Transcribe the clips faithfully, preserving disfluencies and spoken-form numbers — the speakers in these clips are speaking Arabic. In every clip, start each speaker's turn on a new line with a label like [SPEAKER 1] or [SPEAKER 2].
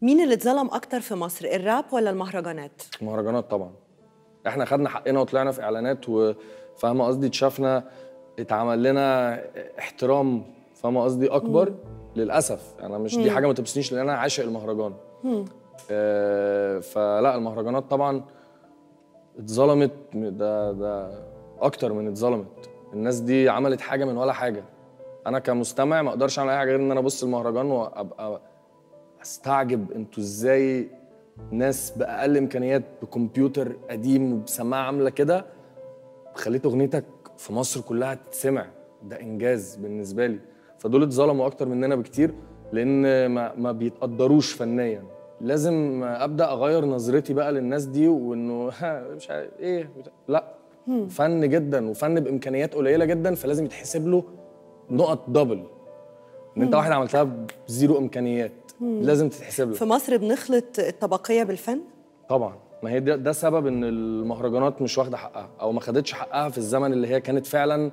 [SPEAKER 1] مين اللي اتظلم اكتر في مصر، الراب ولا المهرجانات؟
[SPEAKER 2] المهرجانات طبعا. احنا خدنا حقنا وطلعنا في اعلانات، وفاهمه قصدي اتشافنا، اتعمل لنا احترام، فاهمه قصدي اكبر. مم. للاسف انا مش مم. دي حاجه ما تبسنيش لان انا عاشق المهرجان. آه فلا المهرجانات طبعا اتظلمت، ده ده اكتر من اتظلمت. الناس دي عملت حاجه من ولا حاجه. انا كمستمع ما اقدرش اعمل اي حاجه غير ان انا ابص المهرجان وابقى استعجب انتوا ازاي ناس باقل امكانيات بكمبيوتر قديم وبسماعه عامله كده خليت اغنيتك في مصر كلها تتسمع. ده انجاز بالنسبه لي. فدول اتظلموا اكتر مننا بكتير لان ما, ما بيتقدروش فنيا. لازم ابدا اغير نظرتي بقى للناس دي، وانه مش عارف ايه، لا مم. فن جدا وفن بامكانيات قليله جدا، فلازم يتحسب له نقط دبل. ان انت واحد عملتها بزيرو امكانيات مم. لازم تتحسب له.
[SPEAKER 1] في مصر بنخلط الطبقيه بالفن
[SPEAKER 2] طبعا. ما هي ده, ده سبب ان المهرجانات مش واخده حقها او ما خدتش حقها في الزمن اللي هي كانت فعلا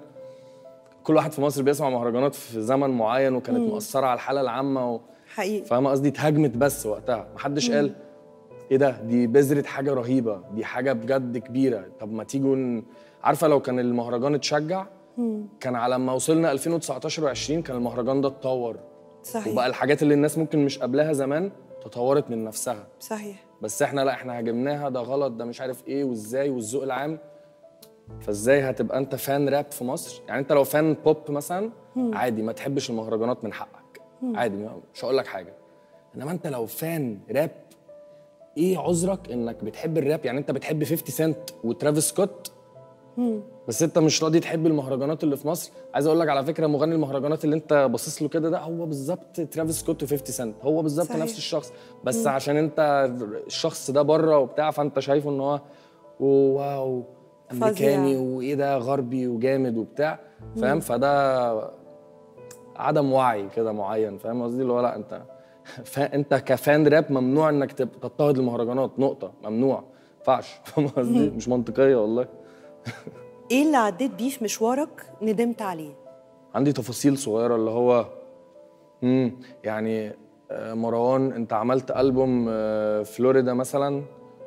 [SPEAKER 2] كل واحد في مصر بيسمع مهرجانات في زمن معين، وكانت مم. مؤثره على الحاله العامه و...
[SPEAKER 1] حقيقي.
[SPEAKER 2] فاهمه قصدي؟ اتهاجمت بس وقتها محدش قال ايه ده، دي بذرة حاجه رهيبه، دي حاجه بجد كبيره. طب ما تيجوا ن... عارفه لو كان المهرجان اتشجع مم. كان على ما وصلنا ألفين وتسعتاشر وعشرين كان المهرجان ده اتطور.
[SPEAKER 1] صحيح.
[SPEAKER 2] وبقى الحاجات اللي الناس ممكن مش قبلها زمان تطورت من نفسها.
[SPEAKER 1] صحيح.
[SPEAKER 2] بس احنا لا، احنا هاجمناها، ده غلط، ده مش عارف ايه وازاي، والذوق العام. فازاي هتبقى انت فان راب في مصر؟ يعني انت لو فان بوب مثلا مم. عادي ما تحبش المهرجانات من حقك مم. عادي، مش هقول لك حاجه. انما انت لو فان راب، ايه عذرك انك بتحب الراب؟ يعني انت بتحب خمسين سنت وترافيس سكوت مم. بس انت مش راضي تحب المهرجانات اللي في مصر. عايز اقول لك على فكره، مغني المهرجانات اللي انت باصص له كده ده هو بالظبط ترافيس سكوت و50 سنت، هو بالظبط نفس الشخص. بس مم. عشان انت الشخص ده بره وبتاع، فانت شايفه ان هو واو امريكاني وايه ده غربي وجامد وبتاع، فاهم؟ فده عدم وعي كده معين، فاهم قصدي؟ اللي هو لا، انت انت كفان راب ممنوع انك تضطهد المهرجانات، نقطه، ممنوع، ما ينفعش. فاهم قصدي؟ مش منطقيه والله.
[SPEAKER 1] ايه اللي عديت بيه في مشوارك ندمت عليه؟
[SPEAKER 2] عندي تفاصيل صغيره، اللي هو امم يعني مروان، انت عملت ألبوم فلوريدا مثلا،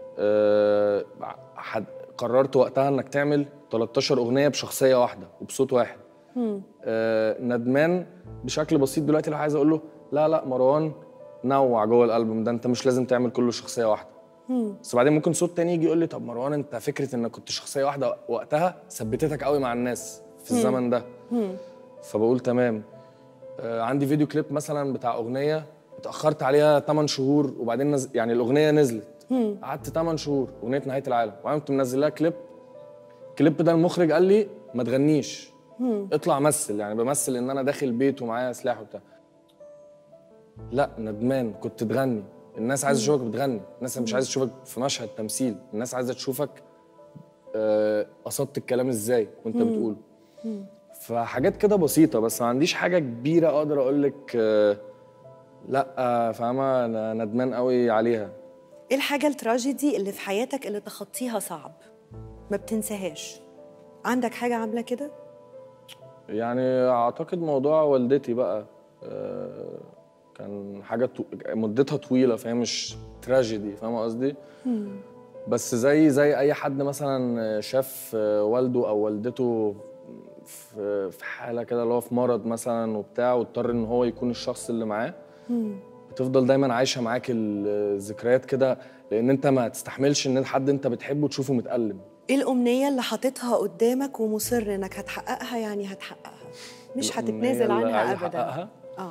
[SPEAKER 2] قررت وقتها انك تعمل تلتاشر اغنيه بشخصيه واحده وبصوت واحد. آه ندمان بشكل بسيط دلوقتي لو عايز اقول له لا لا مروان، نوع جوه الالبوم ده، انت مش لازم تعمل كله شخصيه واحده. مم. بس بعدين ممكن صوت تاني يجي يقول لي طب مروان، انت فكره انك كنت شخصيه واحده وقتها ثبتتك قوي مع الناس في مم. الزمن ده. مم. فبقول تمام. آه عندي فيديو كليب مثلا بتاع اغنيه اتاخرت عليها تمن شهور، وبعدين نز... يعني الاغنيه نزلت قعدت تمن شهور، اغنيه نهايه العالم، وقمت منزل لها كليب. الكليب ده المخرج قال لي ما تغنيش، مم. اطلع مثل، يعني بمثل ان انا داخل بيت ومعايا سلاح وبتاع. لا ندمان، كنت تغني، الناس عايزه تشوفك بتغني، الناس مش عايزه تشوفك في مشهد تمثيل، الناس عايزه تشوفك آه قصدت الكلام ازاي وانت مم. بتقوله. مم. فحاجات كده بسيطه، بس ما عنديش حاجه كبيره اقدر اقول لك آه لا آه فاهمه، انا ندمان قوي عليها.
[SPEAKER 1] ايه الحاجه التراجيدي اللي في حياتك اللي تخطيها صعب ما بتنساهاش؟ عندك حاجه عامله كده؟
[SPEAKER 2] يعني اعتقد موضوع والدتي بقى، آه كان حاجه طو... مدتها طويله، فهي مش تراجيدي، فاهمه قصدي؟ بس زي زي اي حد مثلا شاف والده او والدته في في حاله كده، اللي هو في مرض مثلا وبتاع، واضطر ان هو يكون الشخص اللي معاه، بتفضل دايما عايشه معاك الذكريات كده، لان انت ما تستحملش ان حد انت بتحبه تشوفه متألم.
[SPEAKER 1] ايه الامنيه اللي حاططها قدامك ومصر انك هتحققها؟ يعني هتحققها مش هتتنازل عنها ابدا؟
[SPEAKER 2] أحققها؟
[SPEAKER 1] اه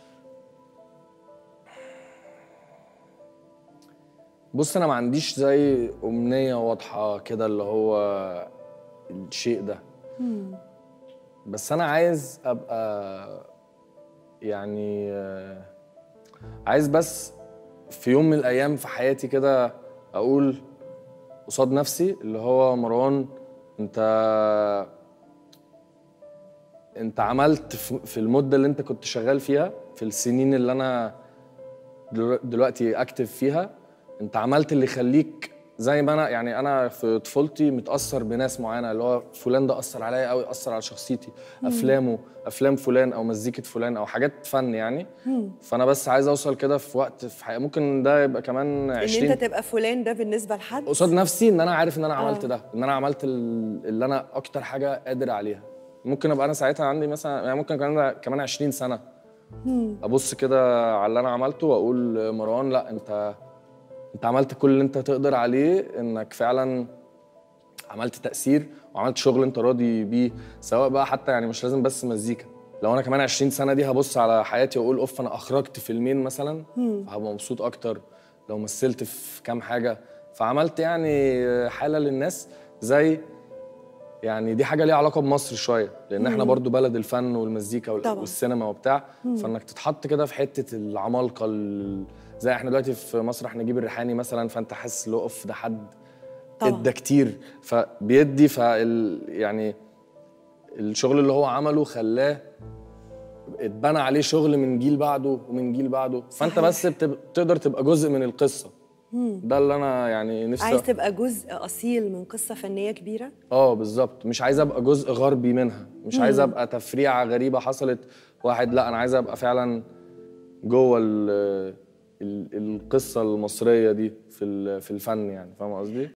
[SPEAKER 2] بص، انا ما عنديش زي امنيه واضحه كده اللي هو الشيء ده. مم. بس انا عايز ابقى يعني عايز بس في يوم من الايام في حياتي كده اقول قصاد نفسي اللي هو مروان، انت انت عملت في المده اللي انت كنت شغال فيها، في السنين اللي انا دلوقتي اكتف فيها، انت عملت اللي يخليك زي ما انا يعني انا في طفولتي متاثر بناس معينه، اللي هو فلان ده اثر عليا قوي، اثر على شخصيتي، افلامه، افلام فلان او مزيكه فلان او حاجات فن يعني. فانا بس عايز اوصل كده في وقت في حياتي، ممكن ده يبقى كمان
[SPEAKER 1] ان
[SPEAKER 2] عشرين
[SPEAKER 1] انت تبقى فلان ده بالنسبه لحد
[SPEAKER 2] قصاد نفسي، ان انا عارف ان انا عملت
[SPEAKER 1] آه.
[SPEAKER 2] ده، ان انا عملت ال- اللي انا اكتر حاجه قادر عليها. ممكن ابقى انا ساعتها عندي مثلا يعني ممكن كمان كمان عشرين سنه ابص كده على اللي انا عملته واقول مروان لا انت انت عملت كل اللي انت تقدر عليه، انك فعلا عملت تأثير وعملت شغل انت راضي بيه، سواء بقى حتى يعني مش لازم بس مزيكا. لو انا كمان عشرين سنة دي هبص على حياتي واقول اوف انا اخرجت فيلمين مثلا فهبقى مبسوط اكتر. لو مثلت في كام حاجة فعملت يعني حالة للناس، زي يعني دي حاجة ليها علاقة بمصر شوية، لأن احنا برضو بلد الفن والمزيكا وال-
[SPEAKER 1] طبعاً.
[SPEAKER 2] والسينما وبتاع. فإنك تتحط كده في حتة العمالقة ال- زي احنا دلوقتي في مسرح نجيب الريحاني مثلا، فأنت حاسس لو اوف ده حد
[SPEAKER 1] طبعاً.
[SPEAKER 2] ادى كتير فبيدي، فال يعني الشغل اللي هو عمله خلاه اتبنى عليه شغل من جيل بعده ومن جيل بعده، فانت
[SPEAKER 1] صحيح.
[SPEAKER 2] بس بتب... تقدر تبقى جزء من القصه. ده اللي انا يعني نفسي
[SPEAKER 1] عايز تبقى جزء اصيل من قصه فنيه كبيره.
[SPEAKER 2] اه بالظبط، مش عايز ابقى جزء غربي منها، مش عايز ابقى تفريعه غريبه حصلت واحد، لا انا عايز ابقى فعلا جوه ال... ال... القصه المصريه دي في ال... في الفن يعني، فاهم قصدي؟